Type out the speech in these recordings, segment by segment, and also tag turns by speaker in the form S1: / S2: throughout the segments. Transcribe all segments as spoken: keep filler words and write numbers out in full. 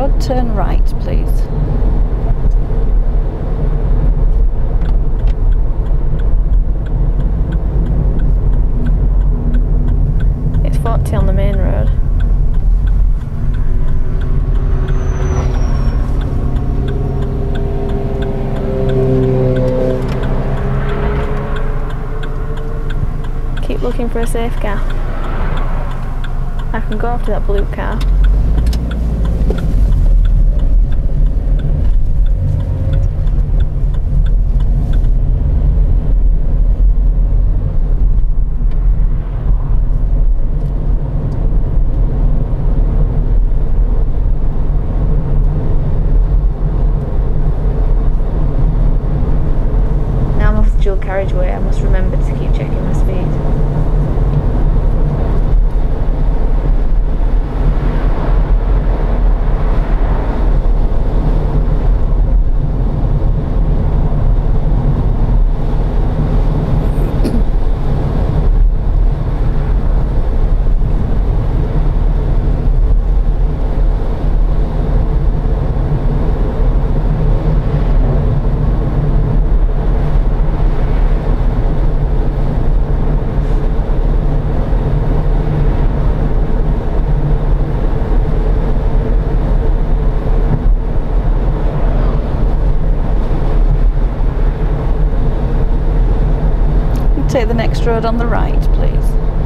S1: road, turn right please.
S2: It's forty on the main road. Keep looking for a safe car. I can go after that blue car. Now I'm off the dual carriageway. I must remember to keep checking my speed.
S1: Take the next road on the right, please.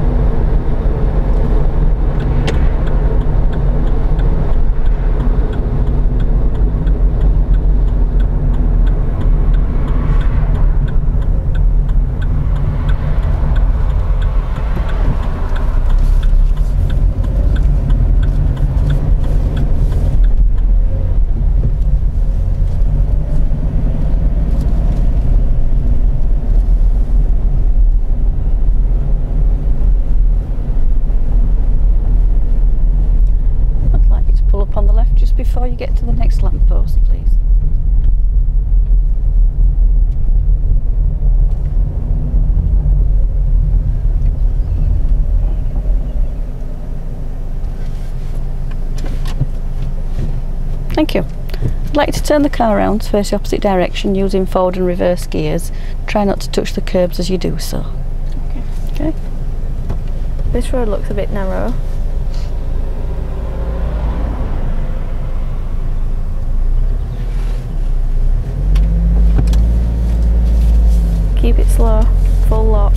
S1: Before you get to the next lamppost, please. Thank you. I'd like to turn the car around to face the opposite direction using forward and reverse gears. Try not to touch the curbs as you do so.
S2: Okay.
S1: Okay.
S2: This road looks a bit narrow. Keep it slow, full lock.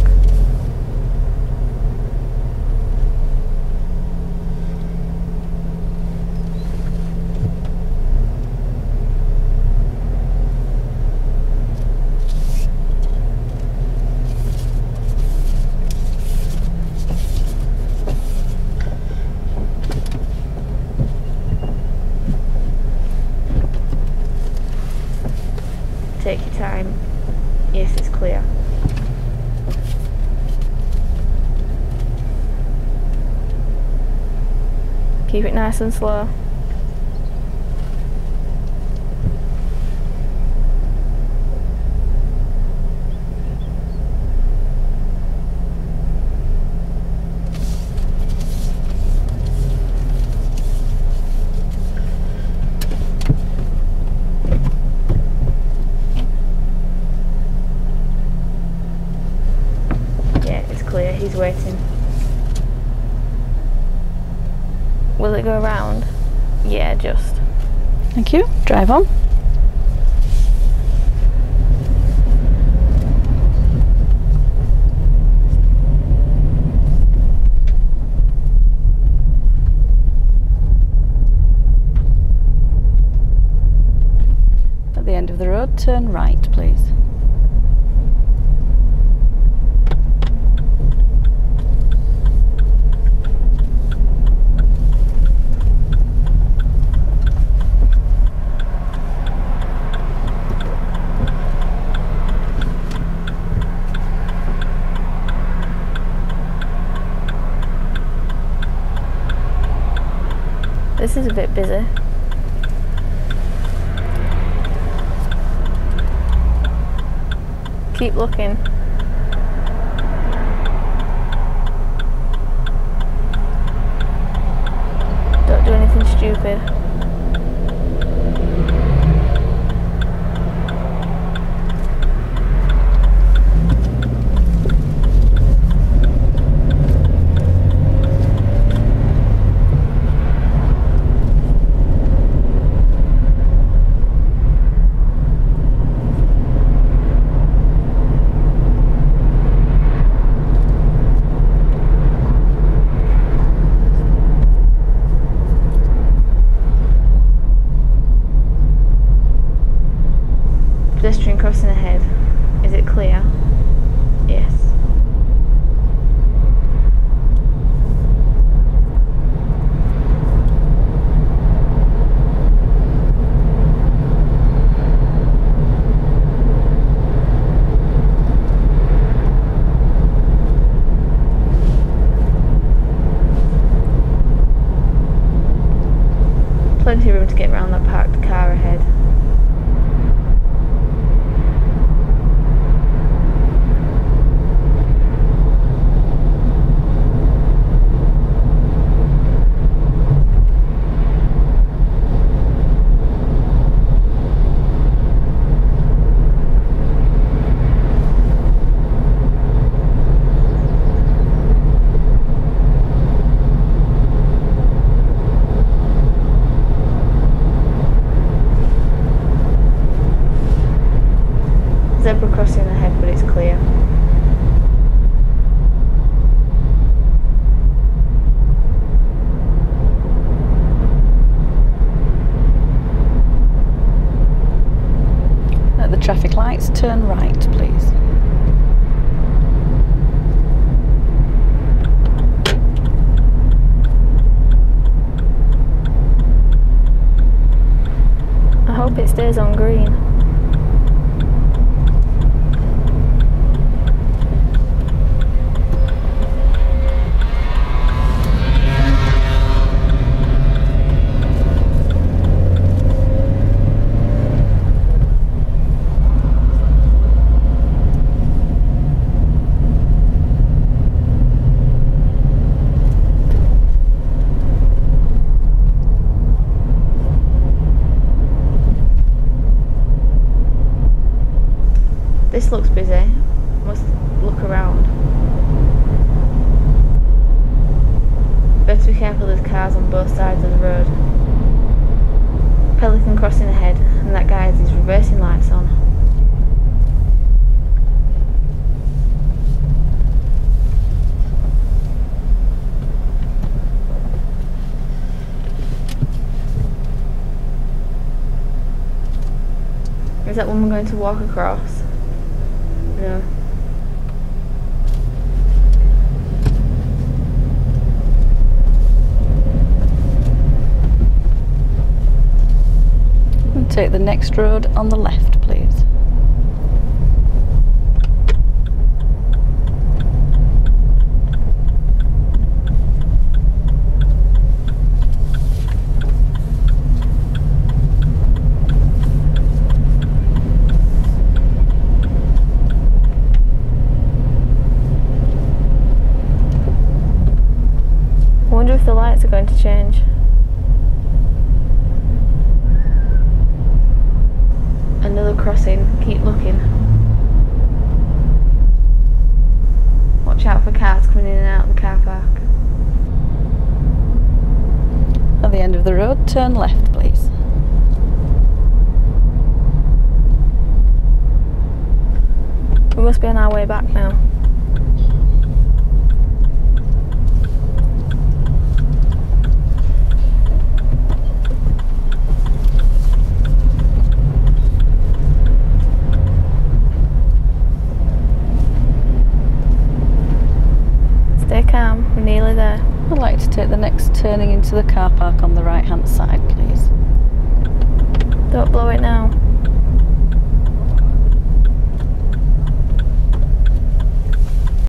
S2: Take your time. Yes, it's clear. Keep it nice and slow. Clear, he's waiting. Will it go around? Yeah, just.
S1: Thank you. Drive on. At the end of the road, turn right, please.
S2: This is a bit busy. Keep looking. Don't do anything stupid. This looks busy. Must look around. Better be careful, there's cars on both sides of the road. Pelican crossing ahead, and that guy has his reversing lights on. Is that woman going to walk across? No.
S1: And take the next road on the left, please.
S2: I wonder if the lights are going to change. Another crossing, keep looking. Watch out for cars coming in and out of the car park.
S1: At the end of the road, turn left, please.
S2: We must be on our way back now. Stay calm, we're nearly there.
S1: I'd like to take the next turning into the car park on the right hand side, please.
S2: Don't blow it now.